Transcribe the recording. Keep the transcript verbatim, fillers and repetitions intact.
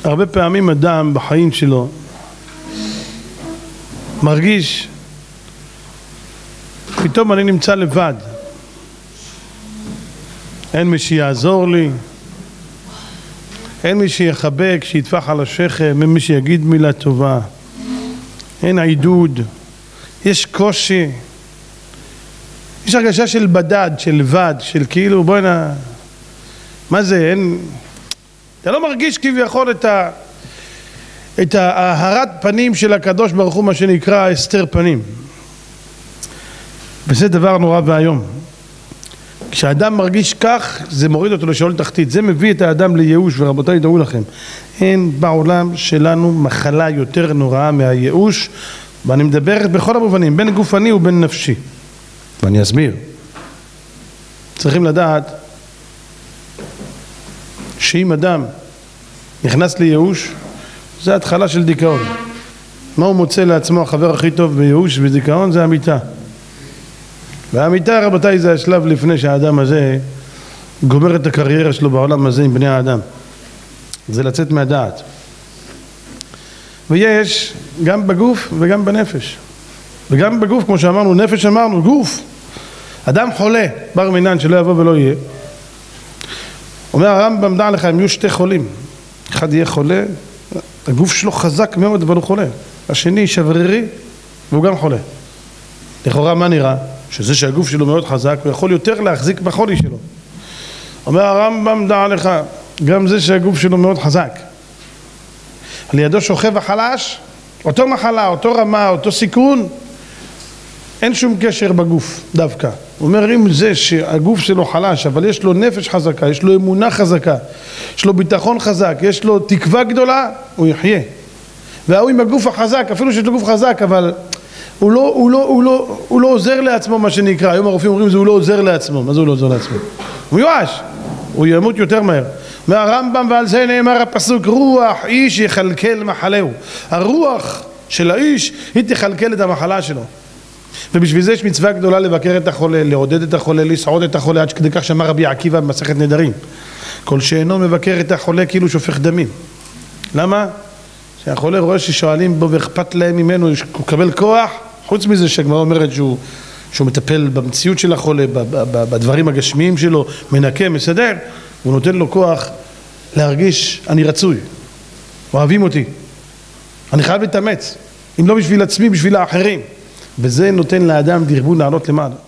הרבה פעמים אדם בחיים שלו מרגיש פתאום אני נמצא לבד, אין מי שיעזור לי, אין מי שיחבק, שיטפח על השכם, אין מי שיגיד מילה טובה, אין עידוד, יש קושי, יש הרגשה של בדד, של לבד, של כאילו בואי נע... מה זה? אין... אתה לא מרגיש כביכול את ה... את ההארת פנים של הקדוש ברוך הוא, מה שנקרא הסתר פנים. וזה דבר נורא והיום. כשאדם מרגיש כך, זה מוריד אותו לשאול תחתית. זה מביא את האדם לייאוש, ורבותיי, דעו לכם, אין בעולם שלנו מחלה יותר נוראה מהייאוש, ואני מדבר בכל המובנים, בין גופני ובין נפשי. ואני אסביר. צריכים לדעת שאם אדם נכנס לייאוש, זה התחלה של דיכאון. מה הוא מוצא לעצמו החבר הכי טוב בייאוש ודיכאון? זה המיטה. והמיטה, רבותיי, זה השלב לפני שהאדם הזה גומר את הקריירה שלו בעולם הזה עם בני האדם. זה לצאת מהדעת. ויש גם בגוף וגם בנפש. וגם בגוף, כמו שאמרנו, נפש אמרנו, גוף. אדם חולה, בר מינן שלא יבוא ולא יהיה. אומר הרמב"ם, דע לך, הם יהיו שתי חולים. אחד יהיה חולה, הגוף שלו חזק מאוד אבל הוא חולה. השני שברירי והוא גם חולה. לכאורה מה נראה? שזה שהגוף שלו מאוד חזק הוא יכול יותר להחזיק בחולי שלו. אומר הרמב"ם, דע לך, גם זה שהגוף שלו מאוד חזק, על ידו שוכב החלש, אותו מחלה, אותו רמה, אותו סיכון, אין שום קשר בגוף דווקא. הוא אומר, אם זה שהגוף שלו חלש אבל יש לו נפש חזקה, יש לו אמונה חזקה, יש לו ביטחון חזק, יש לו תקווה גדולה, הוא יחיה. והוא עם הגוף החזק, אפילו שיש לו גוף חזק, אבל הוא לא, הוא לא, הוא לא, הוא לא עוזר לעצמו, מה שנקרא. היום הרופאים אומרים זה הוא לא עוזר לעצמו. מה זה הוא לא עוזר לעצמו? הוא מיואש, הוא ימות יותר מהר. מהרמב"ם, ועל זה נאמר הפסוק, רוח איש יכלכל מחלהו. הרוח של האיש היא תכלכל את המחלה שלו. ובשביל זה יש מצווה גדולה לבקר את החולה, לעודד את החולה, לסעוד את החולה, עד כדי כך שאמר רבי עקיבא במסכת נדרים, כל שאינו מבקר את החולה כאילו שופך דמים. למה? שהחולה רואה ששואלים בו ואכפת להם ממנו, הוא מקבל כוח, חוץ מזה שהגמרא אומרת שהוא, שהוא מטפל במציאות של החולה, בדברים הגשמיים שלו, מנקה, מסדר, הוא נותן לו כוח להרגיש אני רצוי, אוהבים אותי, אני חייב להתאמץ, אם לא בשביל עצמי, בשביל האחרים. וזה נותן לאדם דרבון לעלות למעלה.